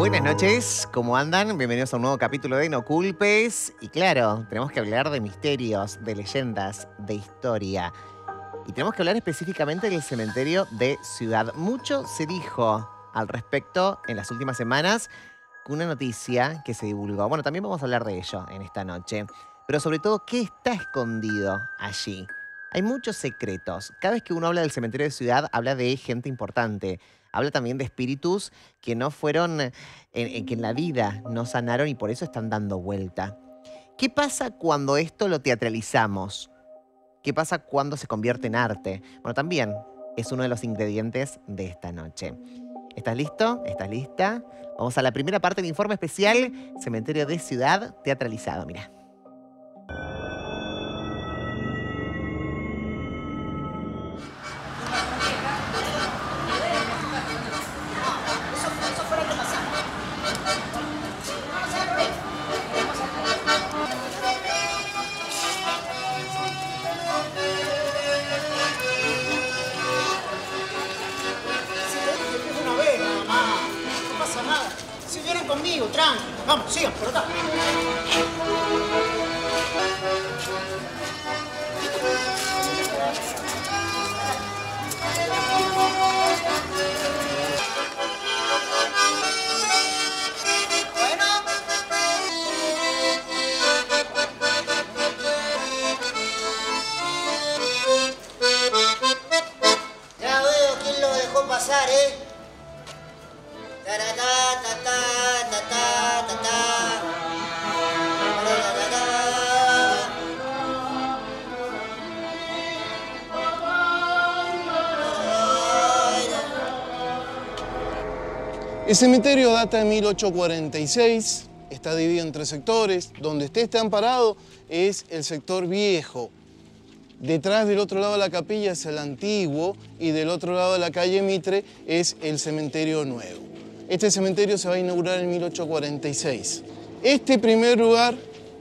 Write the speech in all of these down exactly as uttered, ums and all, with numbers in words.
Buenas noches, ¿cómo andan? Bienvenidos a un nuevo capítulo de No Culpes. Y claro, tenemos que hablar de misterios, de leyendas, de historia. Y tenemos que hablar específicamente del cementerio de Ciudad. Mucho se dijo al respecto en las últimas semanas con una noticia que se divulgó. Bueno, también vamos a hablar de ello en esta noche. Pero sobre todo, ¿qué está escondido allí? Hay muchos secretos. Cada vez que uno habla del cementerio de Ciudad, habla de gente importante. Habla también de espíritus que no fueron, en, en que en la vida no sanaron y por eso están dando vuelta. ¿Qué pasa cuando esto lo teatralizamos? ¿Qué pasa cuando se convierte en arte? Bueno, también es uno de los ingredientes de esta noche. ¿Estás listo? ¿Estás lista? Vamos a la primera parte del informe especial, Cementerio de Ciudad teatralizado. Mirá. Conmigo, tranqui. Vamos, sigan por acá. Bueno. Ya veo quién lo dejó pasar, ¿eh? Taratá, tatá, tatá, tatá. El cementerio data de mil ochocientos cuarenta y seis, está dividido en tres sectores. Donde usted está amparado es el sector viejo. Detrás del otro lado de la capilla es el antiguo y del otro lado de la calle Mitre es el cementerio nuevo. Este cementerio se va a inaugurar en mil ochocientos cuarenta y seis. Este primer lugar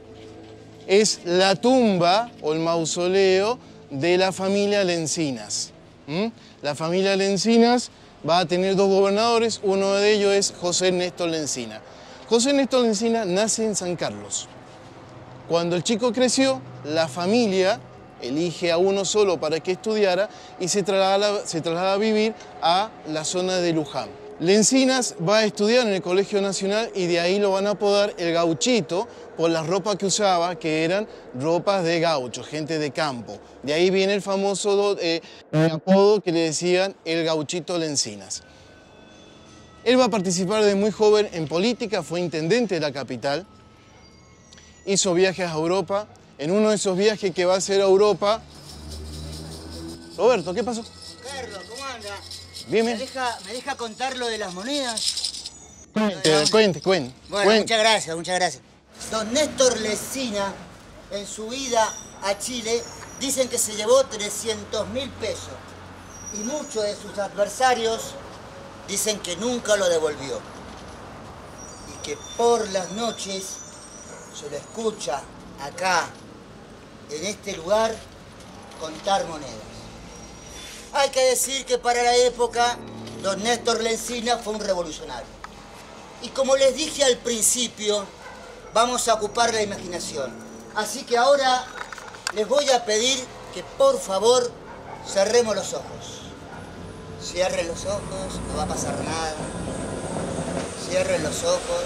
es la tumba o el mausoleo de la familia Lencinas. ¿Mm? La familia Lencinas va a tener dos gobernadores, uno de ellos es José Néstor Lencina. José Néstor Lencina nace en San Carlos. Cuando el chico creció, la familia elige a uno solo para que estudiara y se traslada, se traslada a vivir a la zona de Luján. Lencinas va a estudiar en el Colegio Nacional y de ahí lo van a apodar el Gauchito por las ropas que usaba, que eran ropas de gaucho, gente de campo. De ahí viene el famoso eh, apodo que le decían el Gauchito Lencinas. Él va a participar de muy joven en política, fue intendente de la capital, hizo viajes a Europa. En uno de esos viajes que va a hacer a Europa... Roberto, ¿qué pasó? Carlos, ¿cómo anda? Bien, ¿Me bien. deja, ¿Me deja contar lo de las monedas? Cuente, cuente, cuente. Bueno, cuente. muchas gracias, muchas gracias. Don Néstor Lencina, en su ida a Chile, dicen que se llevó trescientos mil pesos. Y muchos de sus adversarios dicen que nunca lo devolvió. Y que por las noches se lo escucha acá, en este lugar, contar monedas. Hay que decir que para la época, don Néstor Lencina fue un revolucionario. Y como les dije al principio, vamos a ocupar la imaginación. Así que ahora les voy a pedir que por favor cerremos los ojos. Cierren los ojos, no va a pasar nada. Cierren los ojos.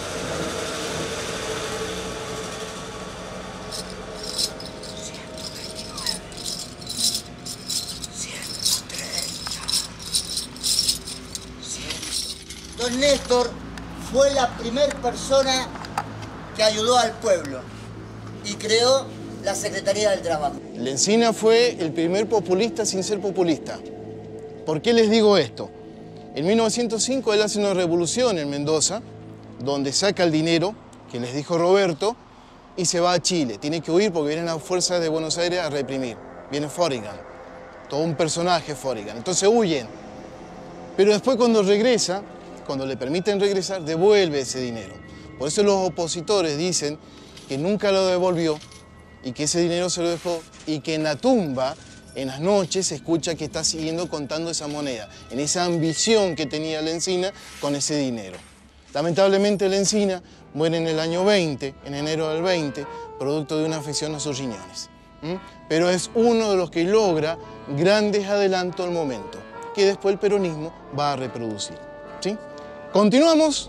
Don Néstor fue la primera persona que ayudó al pueblo y creó la Secretaría del Trabajo. Lencina fue el primer populista sin ser populista. ¿Por qué les digo esto? En mil novecientos cinco él hace una revolución en Mendoza, donde saca el dinero, que les dijo Roberto, y se va a Chile. Tiene que huir porque vienen las fuerzas de Buenos Aires a reprimir. Viene Forrigan, todo un personaje Forrigan. Entonces huyen. Pero después cuando regresa, cuando le permiten regresar, devuelve ese dinero. Por eso los opositores dicen que nunca lo devolvió y que ese dinero se lo dejó y que en la tumba, en las noches, se escucha que está siguiendo contando esa moneda, en esa ambición que tenía Lencina con ese dinero. Lamentablemente el Encina muere en el año veinte, en enero del veinte, producto de una afección a sus riñones. ¿Mm? Pero es uno de los que logra grandes adelantos al momento, que después el peronismo va a reproducir. ¿Sí? Continuamos.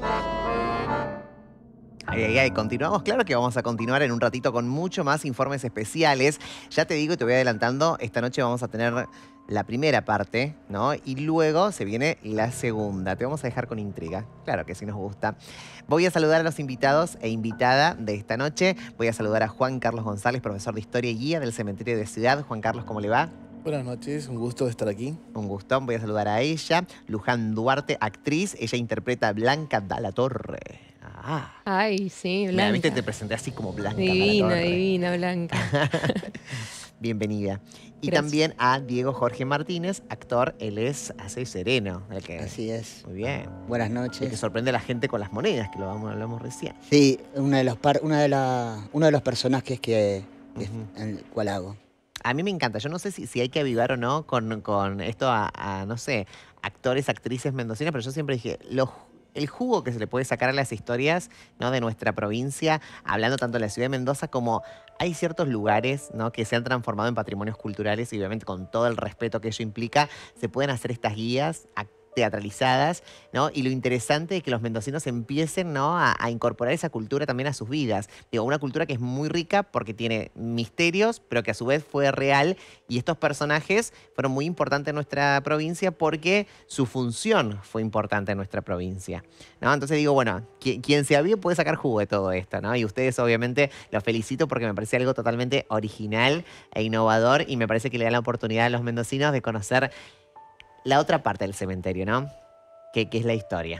Ay, ay, ay, continuamos. Claro que vamos a continuar en un ratito con mucho más informes especiales. Ya te digo y te voy adelantando, esta noche vamos a tener la primera parte, ¿no? Y luego se viene la segunda. Te vamos a dejar con intriga. Claro que sí nos gusta. Voy a saludar a los invitados e invitada de esta noche. Voy a saludar a Juan Carlos González, profesor de Historia y guía del Cementerio de Ciudad. Juan Carlos, ¿cómo le va? Buenas noches, un gusto estar aquí. Un gusto. Voy a saludar a ella. Luján Duarte, actriz. Ella interpreta a Blanca Dalla Torre. Ah. Ay, sí, Blanca. Mira, viste, te presenté así como Blanca Divina, Dalla Torre. divina, Blanca. Bienvenida. Y Gracias. también a Diego Jorge Martínez, actor. Él es hace Sereno. El que, Así es. Muy bien. Buenas El que noches. sorprende a la gente con las monedas, que lo vamos, hablamos recién. Sí, una de los par- una de la, uno de los personajes que, que- Ujú. en el cual hago. A mí me encanta. Yo no sé si, si hay que avivar o no con, con esto a, a, no sé, actores, actrices mendocinas, pero yo siempre dije, los, el jugo que se le puede sacar a las historias, ¿no?, de nuestra provincia, hablando tanto de la ciudad de Mendoza como hay ciertos lugares, ¿no?, que se han transformado en patrimonios culturales y obviamente con todo el respeto que ello implica, se pueden hacer estas guías a- teatralizadas, ¿no? Y lo interesante es que los mendocinos empiecen, ¿no?, a, a incorporar esa cultura también a sus vidas. Digo, una cultura que es muy rica porque tiene misterios, pero que a su vez fue real. Y estos personajes fueron muy importantes en nuestra provincia porque su función fue importante en nuestra provincia, ¿no? Entonces digo, bueno, qui- quien se avive puede sacar jugo de todo esto, ¿no? Y ustedes obviamente los felicito porque me parece algo totalmente original e innovador y me parece que le da la oportunidad a los mendocinos de conocer la otra parte del cementerio, ¿no? Que, que es la historia.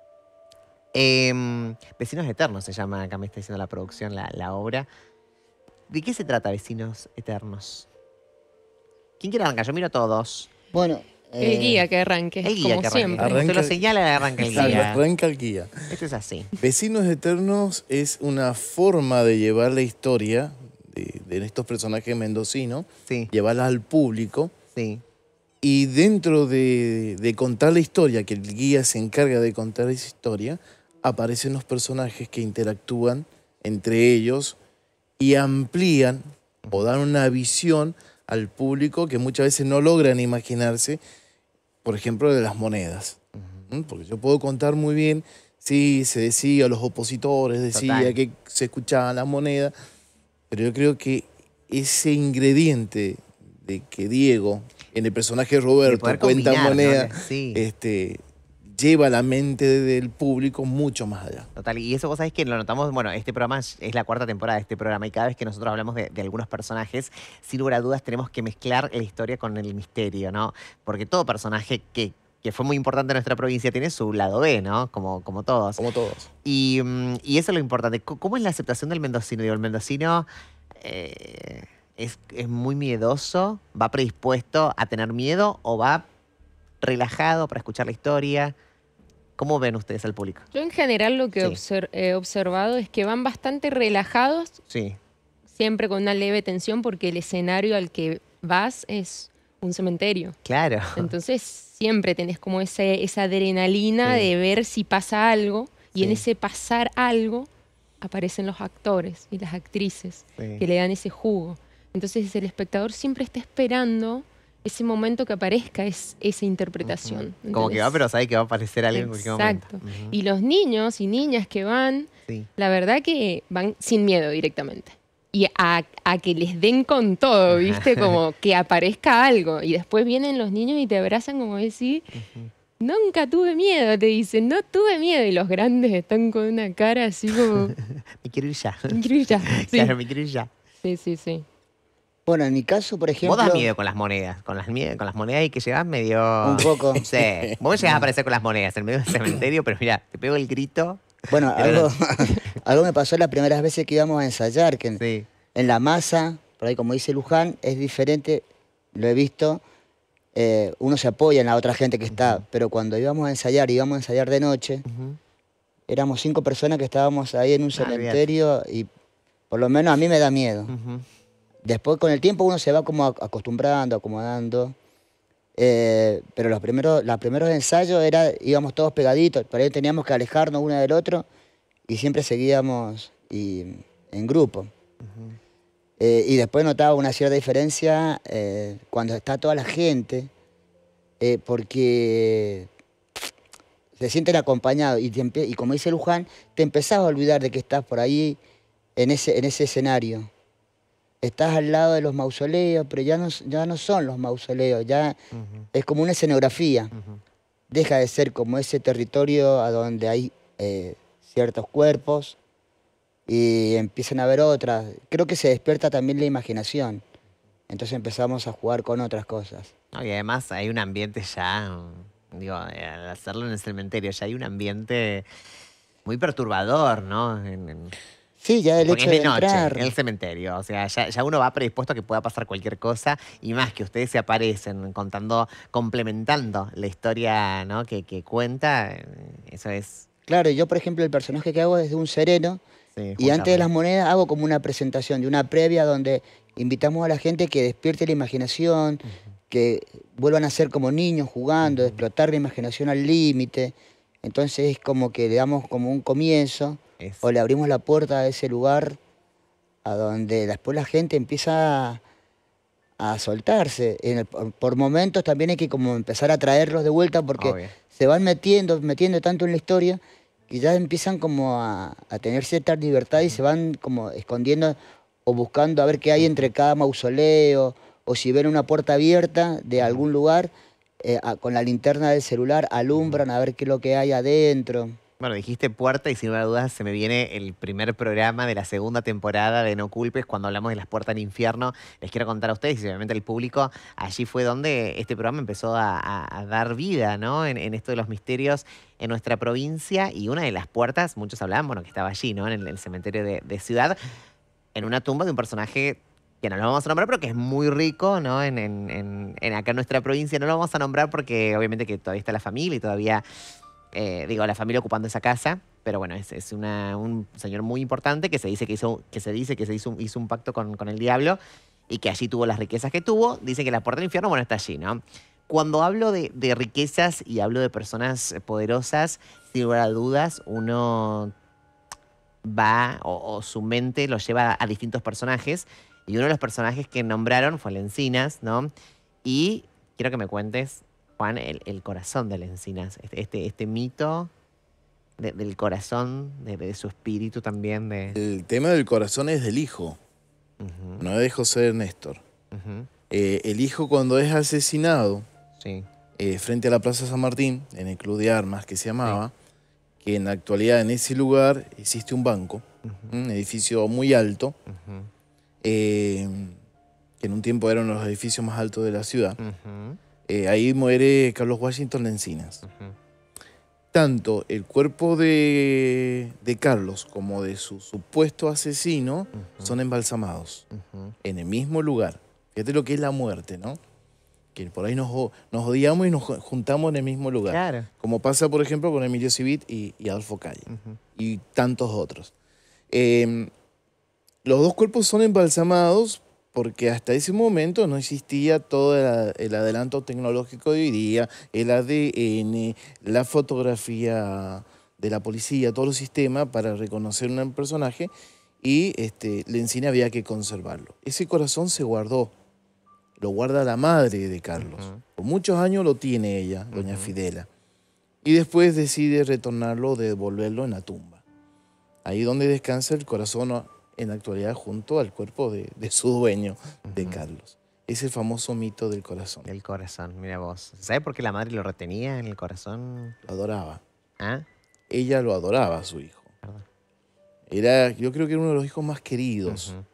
Em, Vecinos Eternos se llama, acá me está diciendo la producción, la, la obra. ¿De qué se trata Vecinos Eternos? ¿Quién quiere arrancar? Yo miro a todos. Bueno, El eh, guía que arranque, El guía como que arranque. siempre. Arranca- Se lo señala, arranca el guía. Arranca el guía. Esto es así. Vecinos Eternos es una forma de llevar la historia de, de estos personajes mendocinos, Sí, llevarla al público. sí. Y dentro de, de contar la historia, que el guía se encarga de contar esa historia, aparecen los personajes que interactúan entre ellos y amplían o dan una visión al público que muchas veces no logran imaginarse, por ejemplo, de las monedas. ¿Mm? Porque yo puedo contar muy bien, sí, se decía, los opositores decía Total. que se escuchaban las monedas, pero yo creo que ese ingrediente de que Diego, en el personaje De Roberto, poder cuenta combinar, ¿no? moneda, Sí. este, lleva la mente del público mucho más allá. Total, y eso vos sabés que lo notamos, bueno, este programa es es la cuarta temporada de este programa y cada vez que nosotros hablamos de, de algunos personajes, sin lugar a dudas tenemos que mezclar la historia con el misterio, ¿no? Porque todo personaje que, que fue muy importante en nuestra provincia tiene su lado B, ¿no? Como, como todos. Como todos. Y, mm, y eso es lo importante. C- ¿Cómo es la aceptación del mendocino? Digo, el mendocino eh, es, es muy miedoso, va predispuesto a tener miedo o va relajado para escuchar la historia. ¿Cómo ven ustedes al público? Yo en general lo que Sí. obser- he observado es que van bastante relajados, Sí, siempre con una leve tensión, porque el escenario al que vas es un cementerio. claro. Entonces siempre tenés como ese, esa adrenalina Sí. de ver si pasa algo, y en Sí. ese pasar algo aparecen los actores y las actrices Sí. que le dan ese jugo. Entonces el espectador siempre está esperando ese momento que aparezca es, esa interpretación. Ujú. Como que va, ¿entendés? pero sabe que va a aparecer alguien en cualquier momento. Exacto. Ujú. Y los niños y niñas que van, Sí. la verdad que van sin miedo directamente. Y a, a que les den con todo, ¿viste? Como que aparezca algo. Y después vienen los niños y te abrazan como decir, nunca tuve miedo, te dicen, no tuve miedo. Y los grandes están con una cara así como, Me quiero ir ya. increíble. Sí, Claro, me quiero ir ya. sí, sí, sí. bueno, en mi caso, por ejemplo... Vos das miedo con las monedas. Con las, mie- con las monedas y que llegás medio... Un poco. Sí. Vos llegás a aparecer con las monedas en medio del cementerio, pero mira, te pego el grito. Bueno, Pero algo, algo me pasó las primeras veces que íbamos a ensayar, que en, Sí. en la masa, por ahí como dice Luján, es diferente, lo he visto, eh, uno se apoya en la otra gente que está, pero cuando íbamos a ensayar, íbamos a ensayar de noche, Ujú. éramos cinco personas que estábamos ahí en un Ah, olvídate. cementerio y por lo menos a mí me da miedo. Ujú. Después con el tiempo uno se va como ac- acostumbrando, acomodando. Eh, pero los primeros, los primeros ensayos era, íbamos todos pegaditos, por ahí teníamos que alejarnos uno del otro y siempre seguíamos y, en grupo. Uh-huh. eh, y después notaba una cierta diferencia eh, cuando está toda la gente, eh, porque se sienten acompañados y, te, y como dice Luján, te empezás a olvidar de que estás por ahí en ese, en ese escenario. Estás al lado de los mausoleos, pero ya no, ya no son los mausoleos, ya uh-huh. es como una escenografía. Uh-huh. Deja de ser como ese territorio a donde hay eh, ciertos cuerpos y empiezan a haber otras. Creo que se despierta también la imaginación. Entonces empezamos a jugar con otras cosas. No, y además hay un ambiente ya, digo, al hacerlo en el cementerio, ya hay un ambiente muy perturbador, ¿no? En, en... Sí, ya el Porque hecho es de, de noche, entrar. en el cementerio. O sea, ya, ya uno va predispuesto a que pueda pasar cualquier cosa. Y más que ustedes se aparecen contando, complementando la historia, ¿no? que, que cuenta. Eso es... Claro, yo por ejemplo el personaje que hago es de un sereno. Sí, y antes de las monedas hago como una presentación de una previa donde invitamos a la gente que despierte la imaginación, uh-huh. que vuelvan a ser como niños jugando, uh-huh. explotar la imaginación al límite. Entonces es como que le damos como un comienzo. Es. O le abrimos la puerta a ese lugar a donde después la gente empieza a, a soltarse. En el, por momentos también hay que como empezar a traerlos de vuelta porque Obvio. se van metiendo, metiendo tanto en la historia que ya empiezan como a, a tener cierta libertad y se van como escondiendo o buscando a ver qué hay entre cada mausoleo o si ven una puerta abierta de algún lugar, eh, a, con la linterna del celular alumbran a ver qué es lo que hay adentro. Bueno, dijiste puerta y sin lugar a dudas se me viene el primer programa de la segunda temporada de No Culpes cuando hablamos de las puertas del infierno. Les quiero contar a ustedes y obviamente al público, allí fue donde este programa empezó a, a, a dar vida, ¿no? En, en esto de los misterios en nuestra provincia y una de las puertas, muchos hablaban, bueno, que estaba allí, ¿no? En el, el cementerio de, de Ciudad, en una tumba de un personaje que no lo vamos a nombrar, pero que es muy rico, ¿no? En, en, en, en acá en nuestra provincia no lo vamos a nombrar porque obviamente que todavía está la familia y todavía... Eh, digo, la familia ocupando esa casa, pero bueno, es, es una, un señor muy importante que se dice que hizo, que se dice que se hizo, hizo un pacto con, con el diablo y que allí tuvo las riquezas que tuvo. Dice que la puerta del infierno, bueno, está allí, ¿no? Cuando hablo de, de riquezas y hablo de personas poderosas, sin lugar a dudas, uno va o, o su mente lo lleva a, a distintos personajes y uno de los personajes que nombraron fue Lencinas, ¿no? Y quiero que me cuentes, Juan, el, el corazón de Lencinas, este, este, este mito de, del corazón, de, de su espíritu también. De... El tema del corazón es del hijo, uh-huh. no es de José Néstor. Uh-huh. eh, el hijo cuando es asesinado sí. eh, frente a la Plaza San Martín, en el Club de Armas que se llamaba, sí. que en la actualidad en ese lugar existe un banco, uh-huh. un edificio muy alto, uh-huh. eh, que en un tiempo era uno de los edificios más altos de la ciudad. Uh-huh. Eh, ahí muere Carlos Washington Lencinas. Uh-huh. Tanto el cuerpo de, de Carlos como de su supuesto asesino uh-huh. son embalsamados uh-huh. en el mismo lugar. Fíjate lo que es la muerte, ¿no? Que por ahí nos, nos odiamos y nos juntamos en el mismo lugar. Claro. Como pasa, por ejemplo, con Emilio Civit y, y Adolfo Calle. Uh-huh. Y tantos otros. Eh, los dos cuerpos son embalsamados porque hasta ese momento no existía todo el, el adelanto tecnológico de hoy día, el A D N, la fotografía de la policía, todos los sistemas para reconocer un personaje, y este, Lencina había que conservarlo. Ese corazón se guardó, lo guarda la madre de Carlos. Uh-huh. Por muchos años lo tiene ella, doña uh-huh. Fidela, y después decide retornarlo, devolverlo en la tumba. Ahí donde descansa el corazón en la actualidad junto al cuerpo de, de su dueño, uh-huh. de Carlos. Es el famoso mito del corazón. Del corazón, mira vos. ¿Sabes por qué la madre lo retenía en el corazón? Lo adoraba. ¿Ah? Ella lo adoraba a su hijo. Perdón. Era, yo creo que era uno de los hijos más queridos. Uh-huh.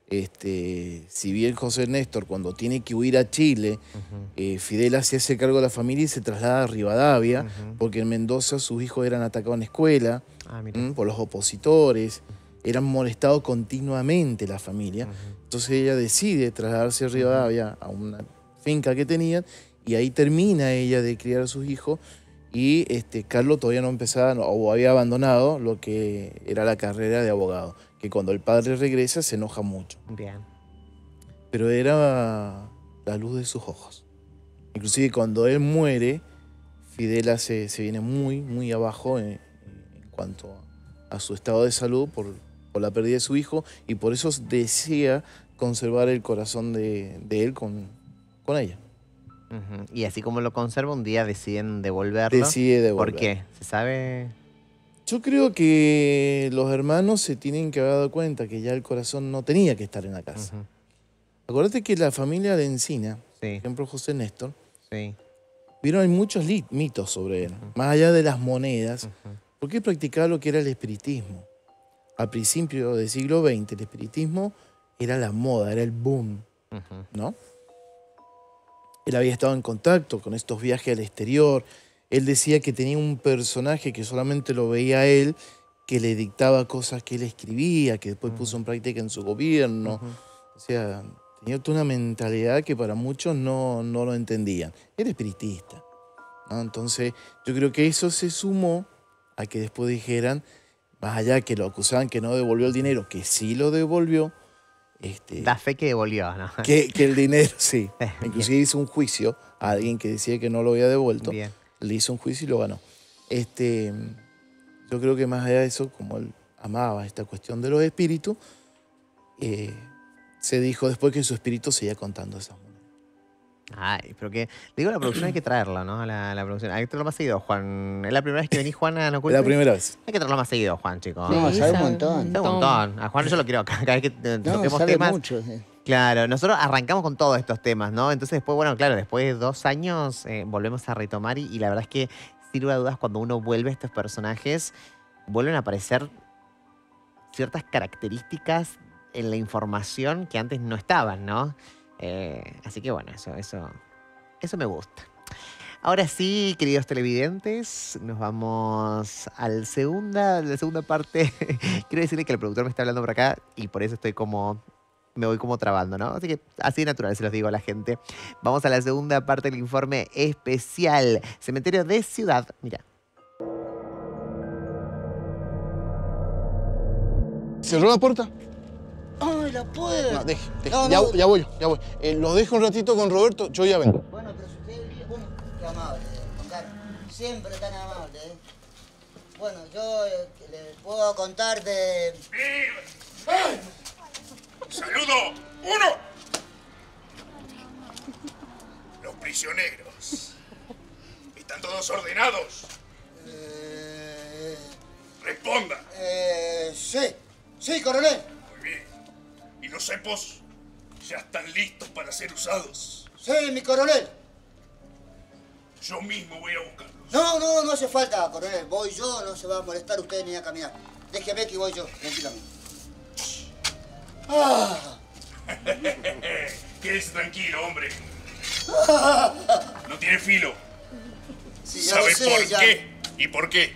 Este, si bien José Néstor, cuando tiene que huir a Chile, uh-huh. eh, Fidela se hace cargo de la familia y se traslada a Rivadavia, uh-huh. porque en Mendoza sus hijos eran atacados en escuela ah, ¿m? por los opositores. Eran molestados continuamente la familia. Uh-huh. Entonces ella decide trasladarse a Rivadavia, a una finca que tenían, y ahí termina ella de criar a sus hijos. Y este, Carlos todavía no empezaba, no, o había abandonado lo que era la carrera de abogado, que cuando el padre regresa se enoja mucho. Bien. Pero era la luz de sus ojos. Inclusive cuando él muere, Fidela se, se viene muy, muy abajo en, en cuanto a su estado de salud por, por la pérdida de su hijo, y por eso desea conservar el corazón de, de él con, con ella. Ujú. Y así como lo conserva, un día deciden devolverlo. Decide devolver. ¿Por qué? ¿Se sabe? Yo creo que los hermanos se tienen que haber dado cuenta que ya el corazón no tenía que estar en la casa. Ujú. Acuérdate que la familia de Encina, por Sí, ejemplo José Néstor, sí. vieron hay muchos li- mitos sobre él, Ujú. más allá de las monedas, Ujú. porque él practicaba lo que era el espiritismo. Al principio del siglo veinte, el espiritismo era la moda, era el boom, Ujú. ¿no? Él había estado en contacto con estos viajes al exterior. Él decía que tenía un personaje que solamente lo veía él, que le dictaba cosas que él escribía, que después puso en práctica en su gobierno. Ujú. O sea, tenía toda una mentalidad que para muchos no, no lo entendían. Era espiritista, ¿no? Entonces, yo creo que eso se sumó a que después dijeran, más allá que lo acusaban que no devolvió el dinero, que sí lo devolvió, este, Da fe que devolvió, ¿no? que, que el dinero sí. Bien. Inclusive hizo un juicio a alguien que decía que no lo había devuelto. Bien. Le hizo un juicio y lo ganó. Este, yo creo que más allá de eso, como él amaba esta cuestión de los espíritus, eh, se dijo después que su espíritu seguía contando esas monedas. Ay, pero que... Digo, la producción hay que traerla, ¿no? La, la producción. Hay que traerlo más seguido, Juan. ¿Es la primera vez que venís, Juan, a No Es Culpes? la primera vez. Hay que traerlo más seguido, Juan, chicos. No, Sí, sabe un sabe montón. Sabe un montón. A Juan yo lo quiero acá, cada vez que eh, No, toquemos sabe temas. mucho. eh. Claro, nosotros arrancamos con todos estos temas, ¿no? Entonces después, bueno, claro, después de dos años eh, volvemos a retomar y, y la verdad es que, sin lugar a dudas, cuando uno vuelve a estos personajes, vuelven a aparecer ciertas características en la información que antes no estaban, ¿no? Eh, así que bueno, eso, eso, eso me gusta. Ahora sí, queridos televidentes, nos vamos al segunda, la segunda parte. Quiero decirle que el productor me está hablando por acá y por eso estoy como, me voy como trabando, ¿no? Así que así de natural se los digo a la gente. Vamos a la segunda parte del informe especial. Cementerio de Ciudad. Mira. ¿Cerró la puerta? ¡Ay, la puerta! No, deje, deje. No, ya, no. ya voy, ya voy. Eh, los dejo un ratito con Roberto, yo ya vengo. Bueno, pero si usted... Bueno, qué amable, Juan Carlos. Siempre tan amable, ¿eh? Bueno, yo eh, le puedo contar de... ¡Saludo! ¡Uno! Los prisioneros. ¿Están todos ordenados? Eh, Responda. eh, sí, sí, coronel. Muy bien. ¿Y los cepos ya están listos para ser usados? Sí, mi coronel. Yo mismo voy a buscarlos. No, no, no hace falta, coronel. Voy yo, no se va a molestar usted ni a caminar. Déjeme que voy yo, tranquilamente. Ah, Quédese tranquilo, hombre. No tiene filo. sí, ya lo ¿Sabe sé, por ya. qué? ¿Y por qué?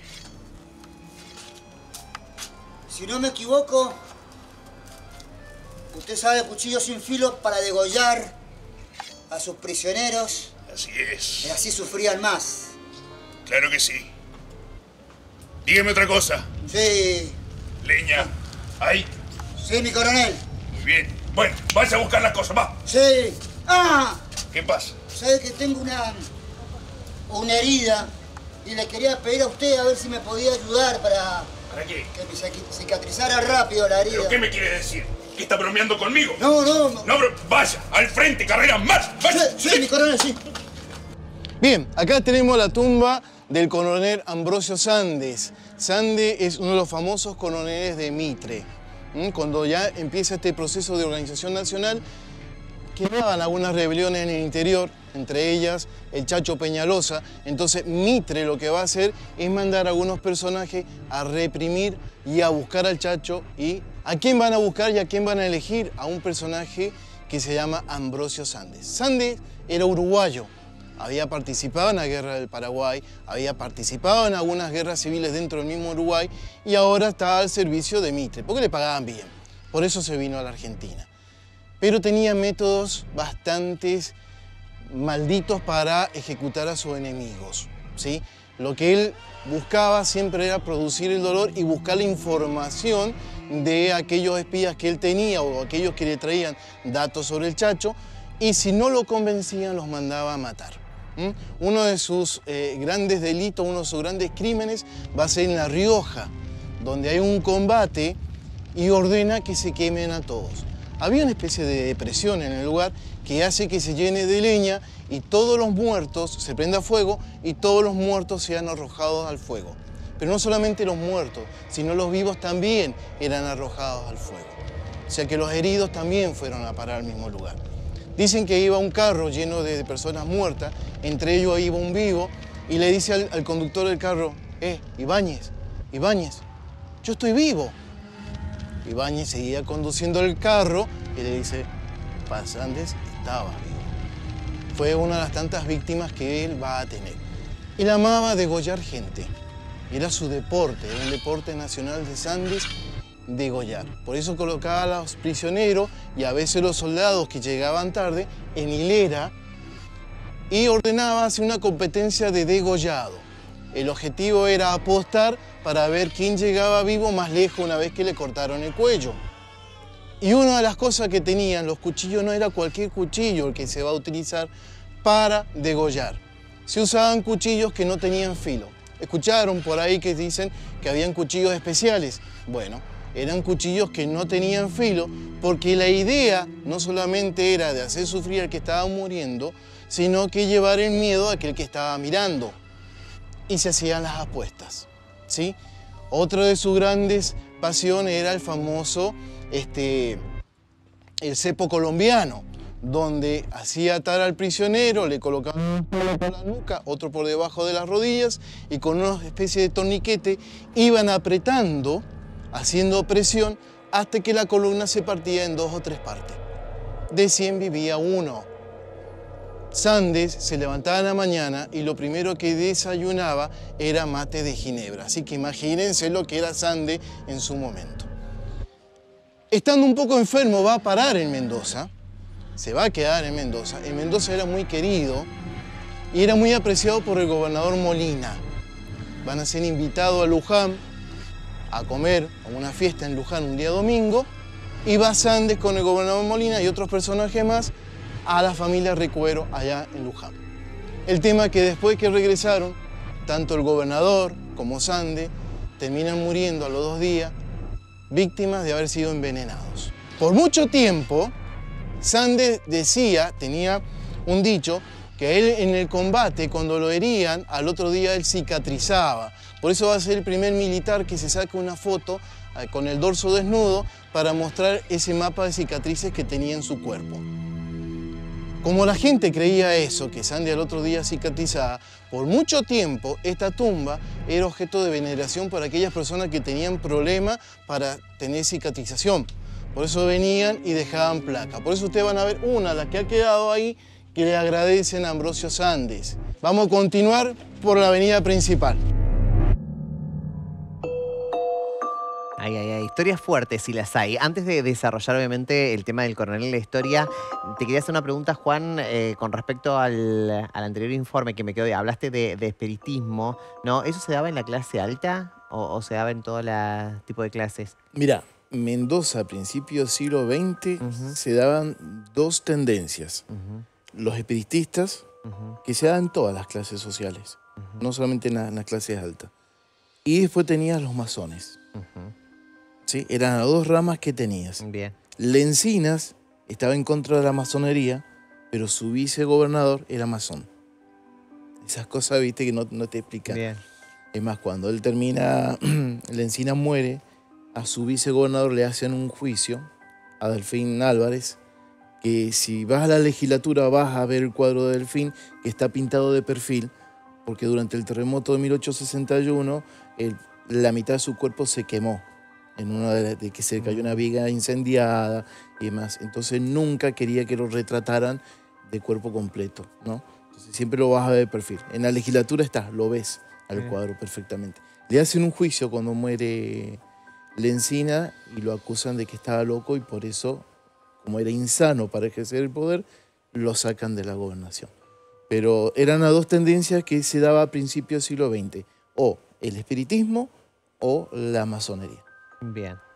Si no me equivoco, usted sabe cuchillo sin filo para degollar a sus prisioneros Así y es. así sufrían más. Claro que sí. Dígame otra cosa. Sí, Leña. ¿Hay? sí, mi coronel. Muy bien. Bueno, vaya a buscar las cosas, va. Sí. Ah, ¿Qué pasa? sabe que tengo una, una herida y le quería pedir a usted a ver si me podía ayudar para ¿Para qué? que me cic- cicatrizara rápido la herida. ¿Pero qué me quiere decir? ¿Que está bromeando conmigo? No, no, no. No, pero vaya, al frente, carrera, más. Sí, Vaya. sí, mi coronel, sí. Bien, acá tenemos la tumba del coronel Ambrosio Sandes. Sandes es uno de los famosos coroneles de Mitre. ¿Mm? Cuando ya empieza este proceso de organización nacional, quedaban algunas rebeliones en el interior, entre ellas el Chacho Peñalosa. Entonces Mitre lo que va a hacer es mandar a algunos personajes a reprimir y a buscar al Chacho. ¿Y a quién van a buscar y a quién van a elegir? A un personaje que se llama Ambrosio Sandes. Sandes era uruguayo. Había participado en la guerra del Paraguay, había participado en algunas guerras civiles dentro del mismo Uruguay y ahora está al servicio de Mitre, porque le pagaban bien. Por eso se vino a la Argentina. Pero tenía métodos bastante malditos para ejecutar a sus enemigos, ¿sí? Lo que él buscaba siempre era producir el dolor y buscar la información de aquellos espías que él tenía o aquellos que le traían datos sobre el Chacho, y si no lo convencían los mandaba a matar. ¿Mm? Uno de sus eh, grandes delitos, uno de sus grandes crímenes va a ser en La Rioja, donde hay un combate y ordena que se quemen a todos. Había una especie de depresión en el lugar que hace que se llene de leña y todos los muertos, se prenda fuego y todos los muertos sean arrojados al fuego. Pero no solamente los muertos, sino los vivos también eran arrojados al fuego. O sea que los heridos también fueron a parar al mismo lugar. Dicen que iba un carro lleno de personas muertas, entre ellos iba un vivo, y le dice al, al conductor del carro, eh, Ibáñez, Ibáñez, yo estoy vivo. Ibáñez seguía conduciendo el carro y le dice, Paz Andes estaba vivo. Fue una de las tantas víctimas que él va a tener. Él amaba degollar gente. Era su deporte, era el deporte nacional de Sandes, degollar. Por eso colocaba a los prisioneros y a veces los soldados que llegaban tarde en hilera y ordenaba hacer una competencia de degollado. El objetivo era apostar para ver quién llegaba vivo más lejos una vez que le cortaron el cuello. Y una de las cosas que tenían los cuchillos no era cualquier cuchillo el que se va a utilizar para degollar. Se usaban cuchillos que no tenían filo. Escucharon por ahí que dicen que habían cuchillos especiales. Bueno, eran cuchillos que no tenían filo porque la idea no solamente era de hacer sufrir al que estaba muriendo, sino que llevar el miedo a aquel que estaba mirando. Y se hacían las apuestas, ¿sí? Otra de sus grandes pasiones era el famoso este, el cepo colombiano, donde hacía atar al prisionero, le colocaban un palo por la nuca, otro por debajo de las rodillas, y con una especie de torniquete iban apretando, haciendo presión, hasta que la columna se partía en dos o tres partes. De cien vivía uno. Sandes se levantaba en la mañana y lo primero que desayunaba era mate de ginebra. Así que imagínense lo que era Sandes en su momento. Estando un poco enfermo, va a parar en Mendoza. Se va a quedar en Mendoza. En Mendoza era muy querido y era muy apreciado por el gobernador Molina. Van a ser invitados a Luján a comer a una fiesta en Luján un día domingo y va Sandes con el gobernador Molina y otros personajes más a la familia Recuero allá en Luján. El tema es que después que regresaron, tanto el gobernador como Sandes terminan muriendo a los dos días víctimas de haber sido envenenados. Por mucho tiempo, Sandes decía, tenía un dicho, que él en el combate, cuando lo herían, al otro día él cicatrizaba. Por eso va a ser el primer militar que se saca una foto con el dorso desnudo para mostrar ese mapa de cicatrices que tenía en su cuerpo. Como la gente creía eso, que Sandes al otro día cicatrizaba, por mucho tiempo esta tumba era objeto de veneración para aquellas personas que tenían problemas para tener cicatrización. Por eso venían y dejaban placa. Por eso ustedes van a ver una, la que ha quedado ahí, que le agradecen a Ambrosio Sandes. Vamos a continuar por la avenida principal. Ay, ay, ay, historias fuertes si las hay. Antes de desarrollar obviamente el tema del coronel en la historia, te quería hacer una pregunta, Juan, eh, con respecto al, al anterior informe que me quedó. Hablaste de, de espiritismo, ¿no? ¿Eso se daba en la clase alta o, o se daba en todo la, tipo de clases? Mira, Mendoza a principios del siglo veinte uh-huh. se daban dos tendencias. Uh-huh. Los espiritistas, uh-huh. que se daban en todas las clases sociales, uh-huh. no solamente en, la, en las clases altas. Y después tenías los masones. Uh-huh. ¿Sí? Eran las dos ramas que tenías. Bien. Lencinas estaba en contra de la masonería, pero su vicegobernador era masón. Esas cosas, viste, que no, no te explican. Bien. Es más, cuando él termina, Lencinas muere, a su vicegobernador le hacen un juicio, a Delfín Álvarez, que si vas a la legislatura vas a ver el cuadro de Delfín, que está pintado de perfil, porque durante el terremoto de mil ochocientos sesenta y uno, el, la mitad de su cuerpo se quemó. En una de, de que se cayó una viga incendiada y demás. Entonces nunca quería que lo retrataran de cuerpo completo, ¿no? Entonces siempre lo vas a ver de perfil. En la legislatura está, lo ves al cuadro perfectamente. Le hacen un juicio cuando muere Lencina y lo acusan de que estaba loco y por eso, como era insano para ejercer el poder, lo sacan de la gobernación. Pero eran las dos tendencias que se daba a principios del siglo veinte. O el espiritismo o la masonería. Bien,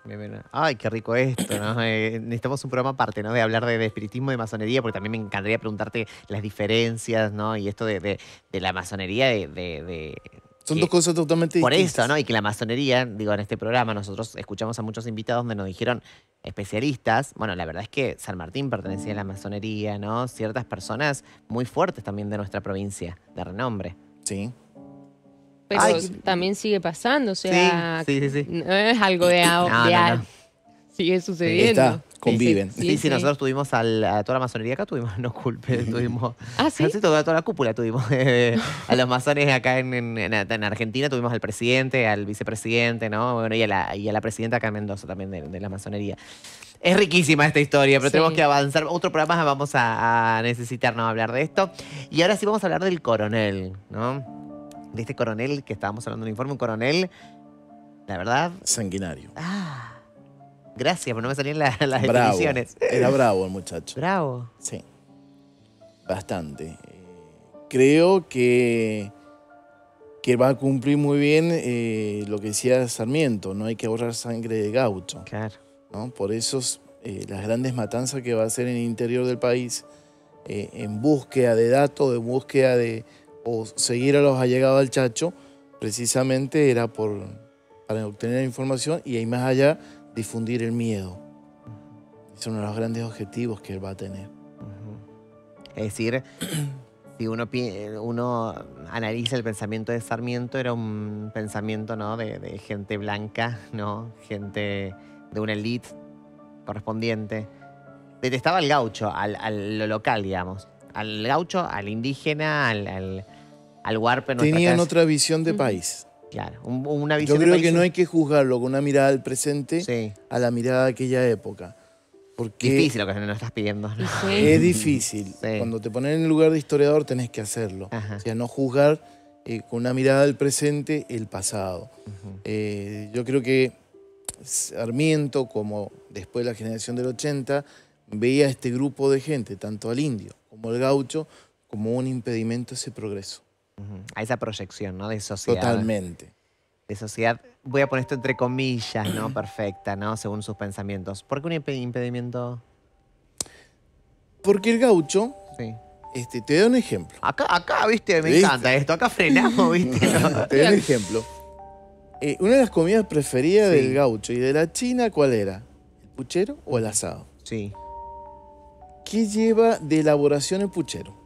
Bien, bien. Ay, qué rico esto, ¿no? Eh, necesitamos un programa aparte, ¿no? De hablar de, de espiritismo y de masonería, porque también me encantaría preguntarte las diferencias, ¿no? Y esto de, de- de la masonería, de... de- de- Son que- dos cosas totalmente por distintas. eso, ¿no? Y que la masonería, digo, en este programa nosotros escuchamos a muchos invitados donde nos dijeron especialistas. Bueno, la verdad es que San Martín pertenecía a la masonería, ¿no? Ciertas personas muy fuertes también de nuestra provincia, de renombre. Sí. Pero Ay, también sigue pasando, o sea, sí, sí, sí. no es algo de, a- No, de no, a- no. sigue sucediendo. Está, conviven. Sí, sí, nosotros tuvimos al- a toda la masonería acá, tuvimos, no culpe, tuvimos. ¿Ah, sí? toda, toda la cúpula tuvimos. eh, a los masones acá en, en- en- en Argentina tuvimos al presidente, al vicepresidente, ¿no? Bueno, y a la, y a la presidenta acá en Mendoza también de, de la masonería. Es riquísima esta historia, pero Sí. tenemos que avanzar. Otro programa vamos a, a necesitar, ¿no? Hablar de esto. Y ahora sí vamos a hablar del coronel, ¿no? De este coronel que estábamos hablando en el informe, un coronel, la verdad. Sanguinario. Ah, gracias, pero no me salían la- las Bravo. definiciones. Era bravo el muchacho. Bravo. Sí. Bastante. Eh, Creo que, que va a cumplir muy bien eh, lo que decía Sarmiento. No hay que ahorrar sangre de gaucho, Claro. ¿no? Por eso eh, las grandes matanzas que va a hacer en el interior del país, eh, en búsqueda de datos, en búsqueda de o seguir a los allegados al Chacho, precisamente era por, para obtener información y ahí más allá difundir el miedo. Es uno de los grandes objetivos que él va a tener. Es decir, si uno, pi- uno analiza el pensamiento de Sarmiento, era un pensamiento, ¿no? de, de gente blanca, ¿no? Gente de una élite correspondiente. Detestaba al gaucho, al, al lo local, digamos. Al gaucho, al indígena, al, al, al huarpe. en nuestra Tenían casa. otra visión de Ujú. país. Claro, un- una Yo visión de creo país- que no hay que juzgarlo con una mirada al presente Sí, a la mirada de aquella época. Porque difícil lo que nos estás pidiendo, ¿no? Sí. es difícil. Sí. Cuando te pones en el lugar de historiador tenés que hacerlo. Ajá. O sea, no juzgar eh, con una mirada al presente el pasado. Ujú. Eh, yo creo que Sarmiento, como después la generación del ochenta, veía a este grupo de gente, tanto al indio como al gaucho, como un impedimento a ese progreso. Ujú. A esa proyección, ¿no? De sociedad. Totalmente. De sociedad, voy a poner esto entre comillas, ¿no? Perfecta, ¿no? Según sus pensamientos. ¿Por qué un impe- impedimento? Porque el gaucho, Sí. este, te doy un ejemplo. Acá, acá, viste, me ¿Viste? encanta esto. Acá frenamos, viste. ¿no? Te doy un ejemplo. Eh, una de las comidas preferidas Sí. del gaucho y de la china, ¿cuál era? ¿El puchero o el asado? Sí. ¿Qué lleva de elaboración el puchero?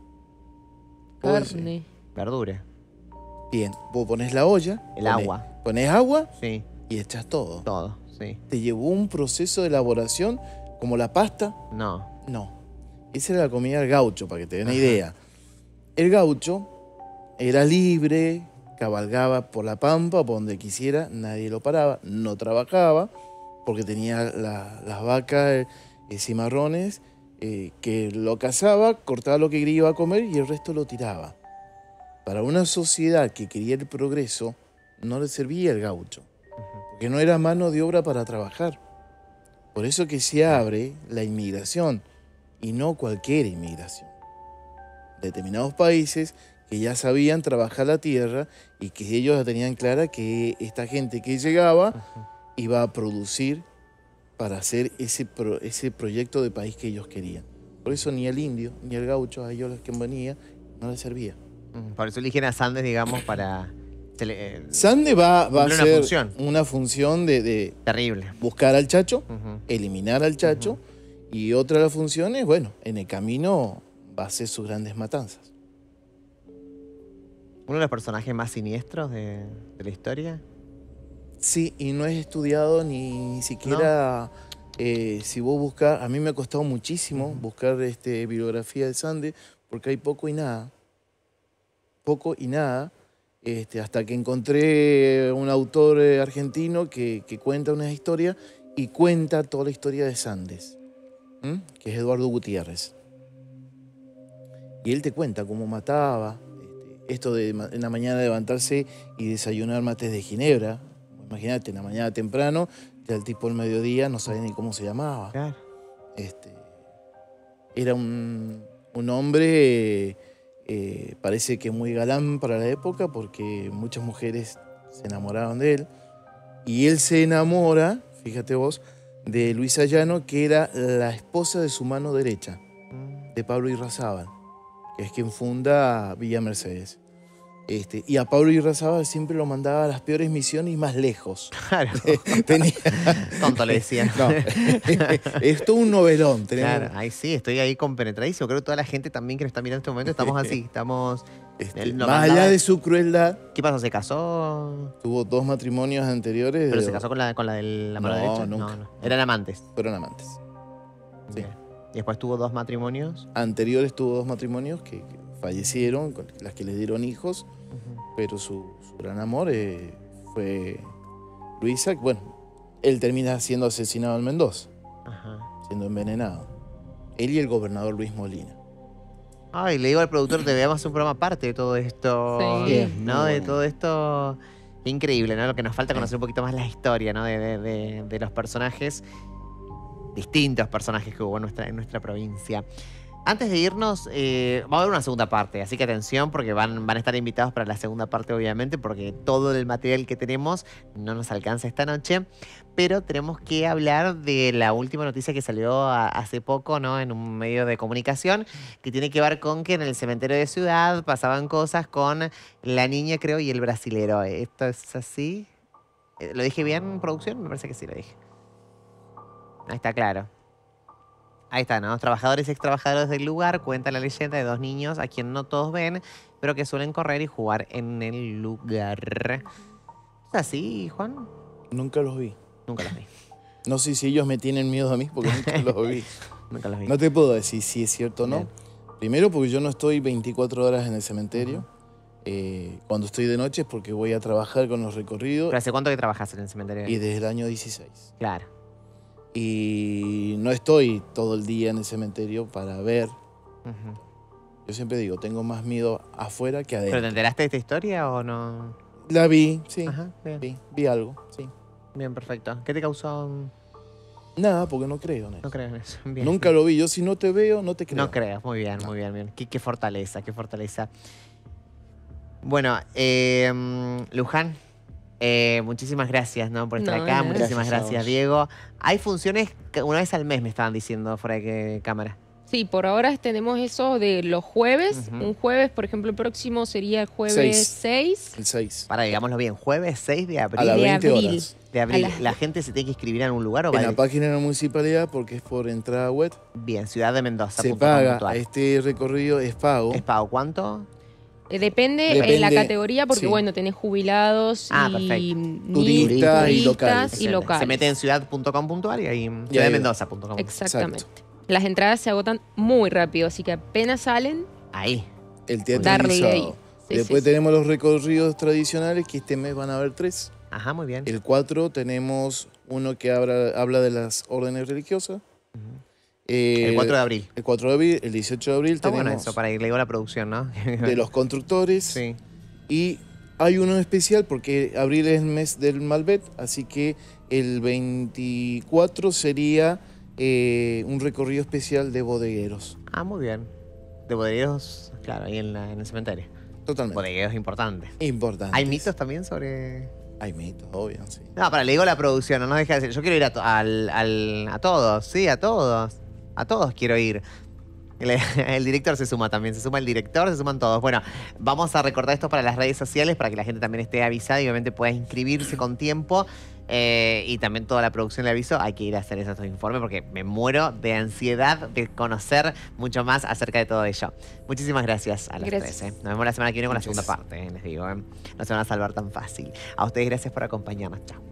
Vos decís, Carne. Verdura. Bien, vos pones la olla. El ponés- agua. Pones agua Sí. y echas todo. Todo. Sí. ¿Te llevó un proceso de elaboración como la pasta? No. No. Esa era la comida del gaucho, para que te den una Ajá. idea. El gaucho era libre, cabalgaba por la pampa, por donde quisiera, nadie lo paraba, no trabajaba, porque tenía la- las vacas eh, cimarrones, eh, que lo cazaba, cortaba lo que iba a comer y el resto lo tiraba. Para una sociedad que quería el progreso, no le servía el gaucho, porque no era mano de obra para trabajar. Por eso que se abre la inmigración, y no cualquier inmigración. Determinados países que ya sabían trabajar la tierra y que ellos ya tenían clara que esta gente que llegaba iba a producir para hacer ese, pro- ese proyecto de país que ellos querían. Por eso ni el indio ni el gaucho, a ellos los que venía, no les servía. Ujú. Por eso eligen a Sandes, digamos, para... se le- eh, Sande va, va a Cumple una ser función. una función de, de terrible. buscar al chacho, Ujú. eliminar al chacho, y otra de las funciones, bueno, en el camino va a hacer sus grandes matanzas. Uno de los personajes más siniestros de, de la historia. Sí, y no es estudiado ni siquiera, eh, si vos buscas, a mí me ha costado muchísimo buscar este, bibliografía de Sande, porque hay poco y nada, poco y nada, este, hasta que encontré un autor eh, argentino que, que cuenta una historia y cuenta toda la historia de Sandes, ¿m? Que es Eduardo Gutiérrez. Y él te cuenta cómo mataba, este, esto de ma- en la mañana levantarse y desayunar mates de ginebra. Imagínate, en la mañana temprano, ya el tipo al mediodía no sabía ni cómo se llamaba. Claro. Este, era un, un hombre, eh, parece que muy galán para la época, porque muchas mujeres se enamoraban de él. Y él se enamora, fíjate vos, de Luisa Llano, que era la esposa de su mano derecha, de Pablo Irrazábal, que es quien funda Villa Mercedes. Este, y a Pablo Irrazábal siempre lo mandaba a las peores misiones y más lejos. Claro. Tenía... Tonto le decía. No, es todo un novelón. Tenemos... Claro, ahí sí, estoy ahí compenetradísimo. Creo que toda la gente también que nos está mirando en este momento estamos así, estamos... Este, él más nos allá mandaba- de su crueldad, ¿Qué pasó? ¿Se casó? tuvo dos matrimonios anteriores. ¿Pero de- se casó con la, con la de la mano No, derecha? nunca. No, no. Eran amantes. Fueron amantes. Sí. Bien. Y después tuvo dos matrimonios. Anteriores tuvo dos matrimonios que, que fallecieron, con las que le dieron hijos, pero su, su gran amor eh, fue Luisa. Bueno, él termina siendo asesinado en Mendoza, Ajá. siendo envenenado. Él y el gobernador Luis Molina. Ay, le digo al productor, debemos hacer un programa aparte de todo esto. Sí. Bien, ¿No? muy De bueno. todo esto. Increíble, ¿no? Lo que nos falta conocer un poquito más la historia, ¿no? De, de- de- de los personajes, distintos personajes que hubo en nuestra, en nuestra provincia. Antes de irnos, eh, vamos a ver una segunda parte, así que atención porque van, van a estar invitados para la segunda parte, obviamente, porque todo el material que tenemos no nos alcanza esta noche. Pero tenemos que hablar de la última noticia que salió a- hace poco, ¿no? En un medio de comunicación, que tiene que ver con que en el cementerio de Ciudad pasaban cosas con la niña, creo, y el brasilero. ¿Esto es así? Eh, ¿Lo dije bien, producción? Me parece que sí lo dije. Ahí está claro. Ahí está, ¿no? Trabajadores y extrabajadores del lugar cuentan la leyenda de dos niños a quien no todos ven, pero que suelen correr y jugar en el lugar. ¿Es así, Juan? Nunca los vi. Nunca los vi. No sé si ellos me tienen miedo a mí porque nunca los vi. Nunca los vi. No te puedo decir si es cierto o no. Bien. Primero porque yo no estoy veinticuatro horas en el cementerio. Eh, cuando estoy de noche es porque voy a trabajar con los recorridos ¿Pero hace cuánto que trabajas en el cementerio? y desde el año dieciséis. Claro. Y no estoy todo el día en el cementerio para ver. Ujú. Yo siempre digo, tengo más miedo afuera que ¿Pero adentro. te enteraste de esta historia o no? La vi, sí. Ajá, bien. Vi, vi algo, sí. Bien, perfecto. ¿Qué te causó? Nada, porque no creo en eso. No creo en eso. Bien. Nunca lo vi. Yo si no te veo, no te creo. No creo. Muy bien, muy bien, bien. Qué, qué fortaleza, qué fortaleza. Bueno, eh, mm, Luján, eh, muchísimas gracias, ¿no? por estar No, acá. nada. Muchísimas Gracias a gracias, vos. Diego. Hay funciones que una vez al mes, me estaban diciendo fuera de que- cámara. Sí, por ahora tenemos eso de los jueves. Ujú. Un jueves, por ejemplo, el próximo sería el jueves Seis. seis. El seis. Para, digámoslo bien, jueves seis de abril. A las de veinte abril. horas. de abril. a las- ¿La gente se tiene que inscribir en un lugar o va En la de- página de la municipalidad, porque es por entrada web, Bien, Ciudad de Mendoza. se punto com paga. punto a r. Este recorrido es pago. ¿Es pago cuánto? Eh, Depende, Depende, en la categoría, porque sí. bueno, tenés jubilados Ah, y perfecto. ni- Turistas y turistas locales. y Excelente. locales. Se mete en ciudad punto com punto a r y ahí Y ciudad ahí de va. mendoza punto com. Exactamente. Las entradas se agotan muy rápido, así que apenas salen, Ahí. El teatro Darle el sábado. ahí. Sí, Después sí, sí. tenemos los recorridos tradicionales, que este mes van a haber tres. Ajá, muy bien. El cuatro tenemos uno que habla, habla de las órdenes religiosas. Eh, El cuatro de abril. El cuatro de abril, el dieciocho de abril Está bueno tenemos eso, para ir, le digo a la producción, ¿no? de los constructores. Sí. Y hay uno especial porque abril es el mes del Malbec, así que el veinticuatro sería eh, un recorrido especial de bodegueros. Ah, muy bien. De bodegueros, claro, ahí en, la- en el cementerio. Totalmente. Bodegueros importantes. Importante. ¿Hay mitos también sobre...? Hay mitos, obvio, sí. No, para, le digo a la producción, no nos deja de decir. Yo quiero ir a, to- al, al- a todos, sí, a todos. A todos quiero ir. El, el director se suma también, se suma el director, se suman todos. Bueno, vamos a recordar esto para las redes sociales para que la gente también esté avisada y obviamente pueda inscribirse con tiempo. Eh, y también toda la producción le aviso, hay que ir a hacer esos informes porque me muero de ansiedad de conocer mucho más acerca de todo ello. Muchísimas gracias a las Gracias. tres. ¿eh? Nos vemos la semana que viene con la Muchas segunda parte, eh, les digo. ¿eh? No se van a salvar tan fácil. A ustedes gracias por acompañarnos. Chao.